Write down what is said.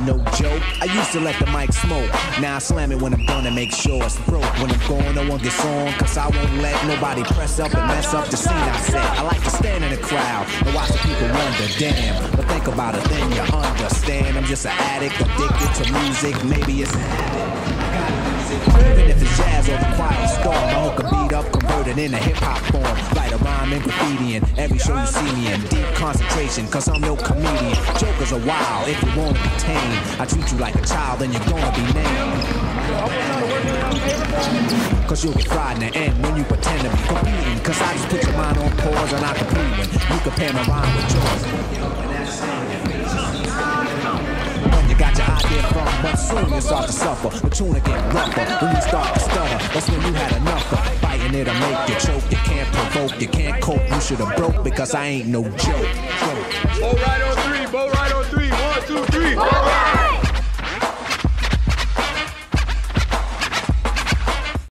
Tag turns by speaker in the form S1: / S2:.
S1: no joke. I used to let the mic smoke. Now I slam it when I'm done and make sure it's broke. When I'm gone, no one gets on, cause I won't let nobody press up and mess up the scene I set. I like to stand in the crowd and watch the people wonder, damn. But think about it, then you understand. I'm just an addict, addicted to music. Maybe it's an habit. Even if it's jazz or the quiet storm, I hook a beat up, converted into hip-hop form. Write a rhyme and graffiti in every show you see me in. Deep concentration, cause I'm no comedian. Jokers are wild if you wanna be tame. I treat you like a child and you're gonna be named. Cause you'll get fried in the end when you pretend to be competing. Cause I just put your mind on pause and I complete when you compare my rhyme with yours. When you got your idea from, but soon you start to suffer. The tuna get rougher when you start to stutter. That's when you had enough of biting it'll make you choke. You can't provoke, you can't cope. You should have broke because I ain't no joke.